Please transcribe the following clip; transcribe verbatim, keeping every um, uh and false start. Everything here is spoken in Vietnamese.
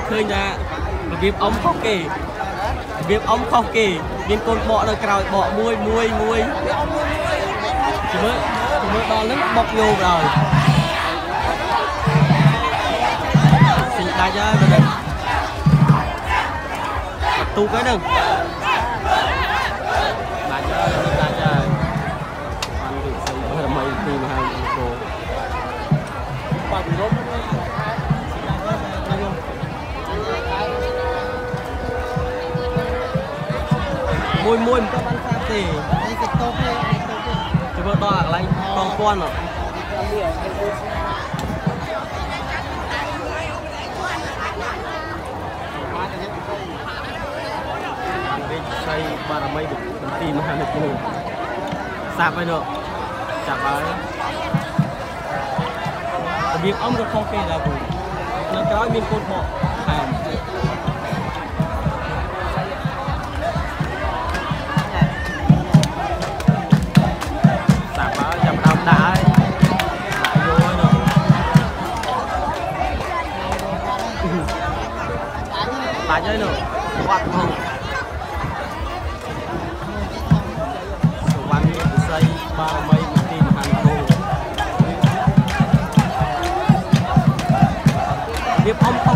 khơi nhà viêm ống không kì viêm ống không kì viêm côn bọ rồi cào bọ muôi muôi muôi chỉ mới chỉ mới đo nước bọc vô rồi xin đại gia rồi tu cái đừng đại gia đại gia ăn bị xây hơi mày thì mà hai cô bằng rốt môi môi một con sao thì chỉ vừa to là lấy con con rồi xây ba là mấy được tìm hai được luôn sạp vậy được chặt ấy việc ông được không kê là cũng nó có miếng cột bọ hàm sạp ở dòng đông đã ấy lại vô ấy được lại chơi nữa quạt không xây ba mấy một tin hàng cô việc ông không